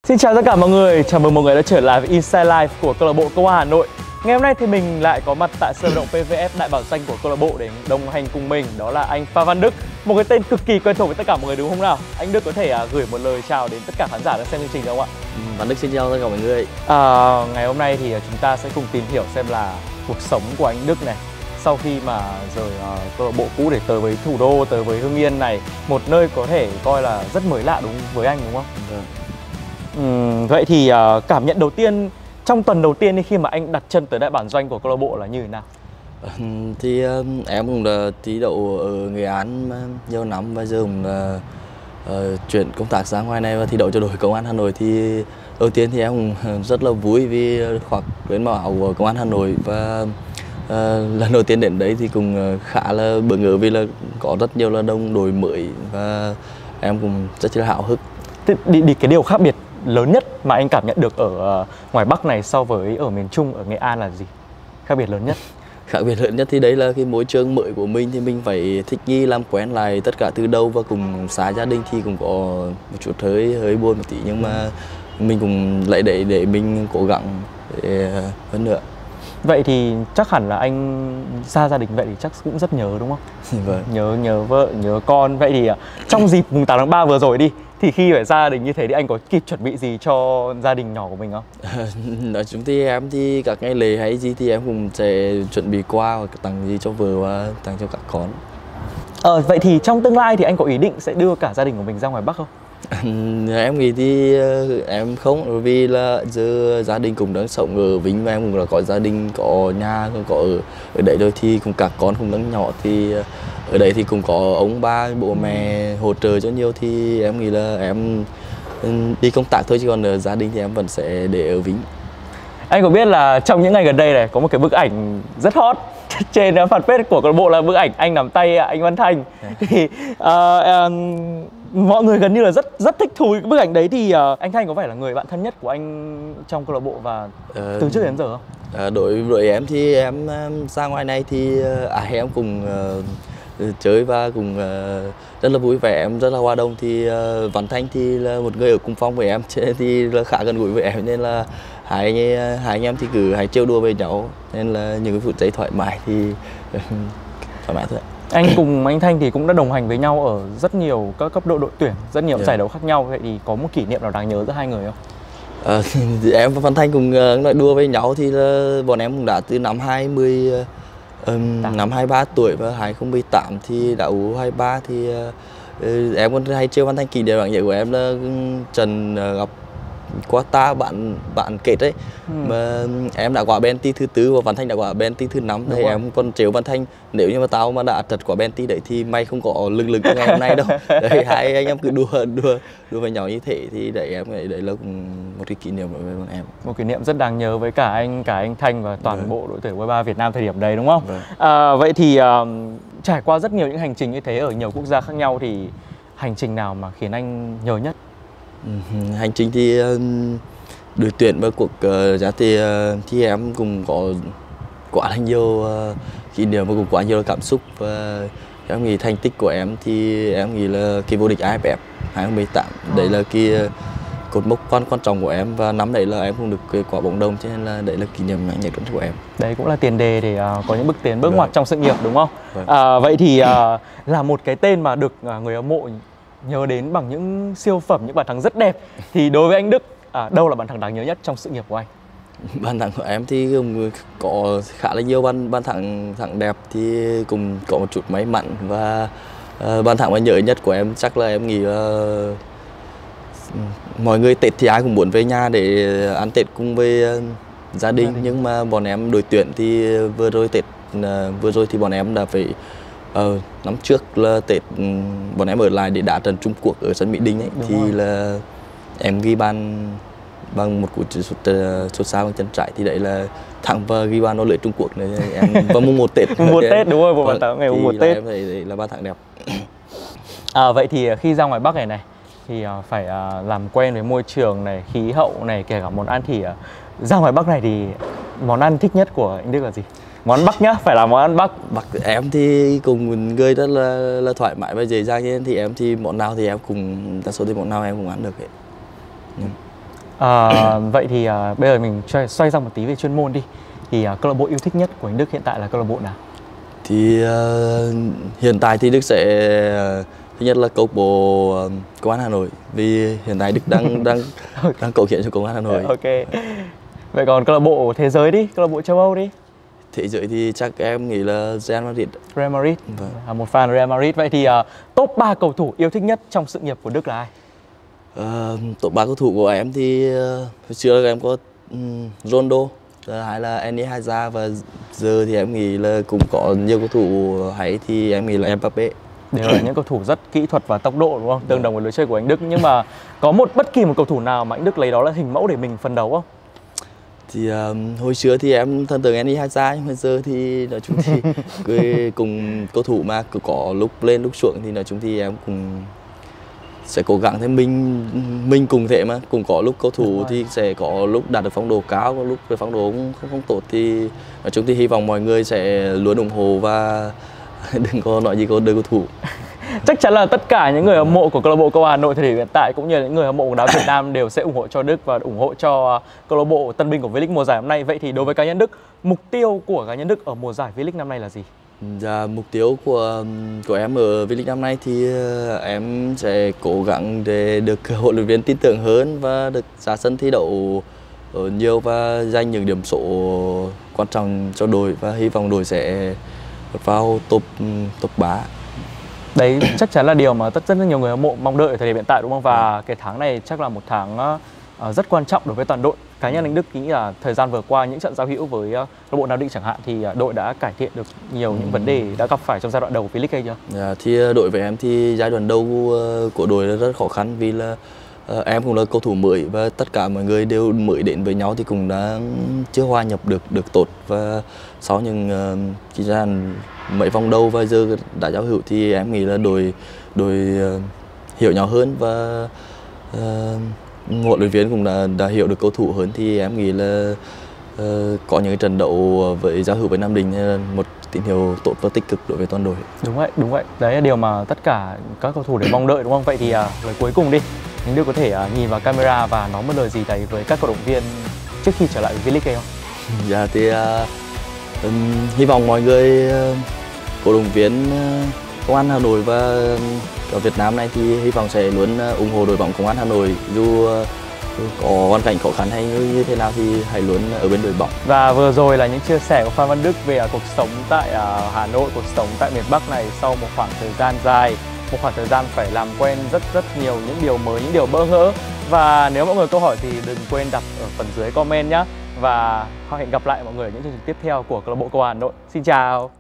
Xin chào tất cả mọi người, chào mừng mọi người đã trở lại với Inside Life của câu lạc bộ Công an Hà Nội. Ngày hôm nay thì mình lại có mặt tại sân vận động PVF Đại Bảo Danh của câu lạc bộ để đồng hành cùng mình, đó là anh Phan Văn Đức, một cái tên cực kỳ quen thuộc với tất cả mọi người đúng không nào? Anh Đức có thể gửi một lời chào đến tất cả khán giả đang xem chương trình được không ạ? Văn Đức xin chào tất cả mọi người. Ngày hôm nay thì chúng ta sẽ cùng tìm hiểu xem là cuộc sống của anh Đức này sau khi mà rời câu lạc bộ cũ để tới với thủ đô, tới với Hưng Yên này, một nơi có thể coi là rất mới lạ đúng với anh đúng không? Vậy thì cảm nhận đầu tiên trong tuần đầu tiên khi mà anh đặt chân tới đại bản doanh của câu lạc bộ là như thế nào? Thì em cũng là thi đậu ở Nghệ An nhiều năm và giờ cũng là chuyển công tác ra ngoài này và thi đậu cho đội Công an Hà Nội. Thì đầu tiên thì em cũng rất là vui vì khoác lên màu áo của Công an Hà Nội và lần đầu tiên đến đấy thì cũng khá là bỡ ngỡ vì là có rất nhiều là đồng đội mới và em cũng rất là háo hức. Cái điều khác biệt lớn nhất mà anh cảm nhận được ở ngoài Bắc này so với ở miền Trung, ở Nghệ An là gì? Khác biệt lớn nhất? Khác biệt lớn nhất thì đấy là cái môi trường mới của mình, thì mình phải thích nghi làm quen lại tất cả từ đầu và cùng xa gia đình thì cũng có một chút hơi buồn một tí, nhưng mà mình cũng lấy đấy để mình cố gắng để hơn nữa. Vậy thì chắc hẳn là anh xa gia đình vậy thì chắc cũng rất nhớ đúng không? Vâng. Nhớ vợ, nhớ con. Vậy thì trong dịp mùng 8 tháng 3 vừa rồi đi, thì khi phải gia đình như thế thì anh có kịp chuẩn bị gì cho gia đình nhỏ của mình không? Nói chung thì em thì các ngày lễ hay gì thì em cũng sẽ chuẩn bị quà hoặc tặng gì cho vợ và tặng cho các con. Vậy thì trong tương lai thì anh có ý định sẽ đưa cả gia đình của mình ra ngoài Bắc không? Em nghĩ thì em không, bởi vì là giờ gia đình cũng đang sống ở Vĩnh và em cũng là có gia đình, có nhà, có ở đấy rồi, thì cũng các con cũng đang nhỏ thì ở đấy thì cũng có ông ba bố mẹ hỗ trợ cho nhiều, thì em nghĩ là em đi công tác thôi, chứ còn ở gia đình thì em vẫn sẽ để ở Vĩnh. Anh có biết là trong những ngày gần đây này có một cái bức ảnh rất hot trên fanpage của câu lạc bộ là bức ảnh anh nắm tay anh Văn Thanh. Thì mọi người gần như là rất thích thú cái bức ảnh đấy. Thì anh Thanh có phải là người bạn thân nhất của anh trong câu lạc bộ và từ trước đến giờ không? Đối với em thì em ra ngoài này thì ai em cùng chơi và cùng rất là vui vẻ, em rất là hòa đồng. Thì Văn Thanh thì là một người ở cùng phòng với em thì là khá gần gũi với em, nên là hai anh em thì cứ hay trêu đùa với nhau, nên là những cái phút giây thoải mái thì thoải mái thôi. Anh cùng anh Thanh thì cũng đã đồng hành với nhau ở rất nhiều các cấp độ đội tuyển, rất nhiều giải đấu khác nhau. Vậy thì có một kỷ niệm nào đáng nhớ giữa hai người không? Em và Văn Thanh cùng nói đùa với nhau thì là bọn em cũng đã từ năm 23 tuổi và 2018 thì đã U23 thì em còn hay trêu Văn Thanh. Kỷ niệm đáng nhớ của em là trận gặp Qatar bạn kết đấy, mà em đã quả penalty thứ tư và Văn Thanh đã quả penalty thứ 5. Thì em còn trêu Văn Thanh, nếu như mà tao mà đã trật quả penalty đấy thì mày không có lưng cho ngày hôm nay đâu. Đấy, hai anh em cứ đùa với nhau như thế, thì đấy em nghĩ đấy là một cái kỷ niệm đối với bọn em, một kỷ niệm rất đáng nhớ với cả anh Thanh và toàn bộ đội tuyển U23 Việt Nam thời điểm đấy đúng không? Vậy thì trải qua rất nhiều những hành trình như thế ở nhiều quốc gia khác nhau, thì hành trình nào mà khiến anh nhớ nhất? Hành trình thì đội tuyển và cuộc giá thì em cũng có quá là nhiều kỷ niệm và cũng quá nhiều cảm xúc, và em nghĩ thành tích của em thì em nghĩ là cái vô địch AFF 2018 đấy là cái cột mốc quan trọng của em, và năm đấy là em không được cái quả bóng đồng, cho nên là đấy là kỷ niệm mạnh nhất của em. Đấy cũng là tiền đề để có những bước ngoặt trong sự nghiệp đúng không? Vậy thì là một cái tên mà được người hâm mộ nhớ đến bằng những siêu phẩm, những bàn thắng rất đẹp, thì đối với anh Đức đâu là bàn thắng đáng nhớ nhất trong sự nghiệp của anh? Bàn thắng của em thì cũng có khá là nhiều bàn thắng đẹp, thì cũng có một chút may mắn, và bàn thắng mà nhớ nhất của em chắc là em nghĩ là mọi người Tết thì ai cũng muốn về nhà để ăn Tết cùng với gia đình, nhưng mà bọn em đội tuyển thì vừa rồi thì bọn em đã phải năm trước là Tết bọn em ở lại để đá trận Trung Quốc ở sân Mỹ Đình ấy. Thì là em ghi bàn bằng một cú sút xa bằng chân trái, thì đấy là thắng và ghi bàn vào lưới Trung Quốc này em vào mùng 1 Tết. Mùng 1 Tết đúng rồi, một bàn thắng ngày mùng 1 Tết. Em thấy đấy là bàn thắng đẹp. Vậy thì khi ra ngoài Bắc này thì phải làm quen với môi trường này, khí hậu này, kể cả món ăn, thì ra ngoài Bắc này thì món ăn thích nhất của anh Đức là gì? Món Bắc nhá, phải là món ăn Bắc. Em thì cùng người rất là thoải mái và dễ dàng, nên thì em thì món nào thì em cùng đa số thì món nào em cũng ăn được ấy. Vậy thì bây giờ mình xoay sang một tí về chuyên môn đi. Thì câu lạc bộ yêu thích nhất của anh Đức hiện tại là câu lạc bộ nào? Thì hiện tại thì Đức sẽ thứ nhất là câu lạc bộ Công an Hà Nội, vì hiện tại Đức đang cống hiến cho Công an Hà Nội. Ok. Vậy còn câu lạc bộ thế giới đi, câu lạc bộ châu Âu đi. Thế giới thì chắc em nghĩ là Real Madrid. Real Madrid. Vâng. Một fan Real Madrid. Vậy thì top 3 cầu thủ yêu thích nhất trong sự nghiệp của Đức là ai? Top 3 cầu thủ của em thì hồi xưa em có Ronaldo, hay là Eden Hazard, và giờ thì em nghĩ là cũng có nhiều cầu thủ hay, thì em nghĩ là Mbappé. Đều là những cầu thủ rất kỹ thuật và tốc độ, đúng không? Tương đồng với lối chơi của anh Đức. Nhưng mà có bất kỳ một cầu thủ nào mà anh Đức lấy đó là hình mẫu để mình phấn đấu không? Thì hồi xưa thì em thần tượng Eden Hazard, nhưng mà giờ thì nói chung thì cùng cầu thủ mà có lúc lên lúc xuống, thì nói chung thì em cũng sẽ cố gắng thêm. Mình cùng thế mà, cũng có lúc cầu thủ thì sẽ có lúc đạt được phong độ cao, có lúc về phong độ không tốt, thì nói chung thì hy vọng mọi người sẽ luôn ủng hộ và đừng có nói gì có đời cầu thủ. Chắc chắn là tất cả những người hâm mộ của câu lạc bộ Công an Hà Nội thời điểm hiện tại, cũng như là những người hâm mộ bóng đá Việt Nam đều sẽ ủng hộ cho Đức và ủng hộ cho câu lạc bộ Tân Binh của V-League mùa giải năm nay. Vậy thì đối với cá nhân Đức, mục tiêu của cá nhân Đức ở mùa giải V-League năm nay là gì? Dạ, mục tiêu của em ở V-League năm nay thì em sẽ cố gắng để được huấn luyện viên tin tưởng hơn và được ra sân thi đấu nhiều và giành những điểm số quan trọng cho đội, và hy vọng đội sẽ vào top 3. Đấy chắc chắn là điều mà rất nhiều người hâm mộ mong đợi ở thời điểm hiện tại, đúng không? Và cái tháng này chắc là một tháng rất quan trọng đối với toàn đội. Cá nhân anh Đức nghĩ là thời gian vừa qua, những trận giao hữu với câu lạc bộ Nam Định chẳng hạn, thì đội đã cải thiện được nhiều những vấn đề đã gặp phải trong giai đoạn đầu của V-League chưa? Dạ, thì đội với em thì giai đoạn đầu của đội là rất khó khăn, vì là em cũng là cầu thủ mới và tất cả mọi người đều mới đến với nhau, thì cũng đã chưa hòa nhập được tốt. Và sau những thời gian mấy vòng đầu và giờ đã giao hữu thì em nghĩ là đội hiểu nhau hơn, và huấn luyện viên cũng đã hiểu được cầu thủ hơn, thì em nghĩ là có những trận đấu với giao hữu với Nam Định là một tín hiệu tốt và tích cực đối với toàn đội. Đúng vậy. Đấy là điều mà tất cả các cầu thủ đều mong đợi, đúng không? Vậy thì lời cuối cùng đi, anh Đức có thể nhìn vào camera và nói một lời gì đấy với các cổ động viên trước khi trở lại với V-League không? Dạ thì hy vọng mọi người cổ động viên Công an Hà Nội và ở Việt Nam này thì hy vọng sẽ luôn ủng hộ đội bóng Công an Hà Nội, dù có hoàn cảnh khó khăn hay như thế nào thì hãy luôn ở bên đội bóng. Và vừa rồi là những chia sẻ của Phan Văn Đức về cuộc sống tại Hà Nội, cuộc sống tại miền Bắc này sau một khoảng thời gian dài, một khoảng thời gian phải làm quen rất nhiều những điều mới, những điều bỡ ngỡ. Và nếu mọi người câu hỏi thì đừng quên đặt ở phần dưới comment nhé. Và hẹn gặp lại mọi người ở những chương trình tiếp theo của câu lạc bộ Công an Hà Nội. Xin chào.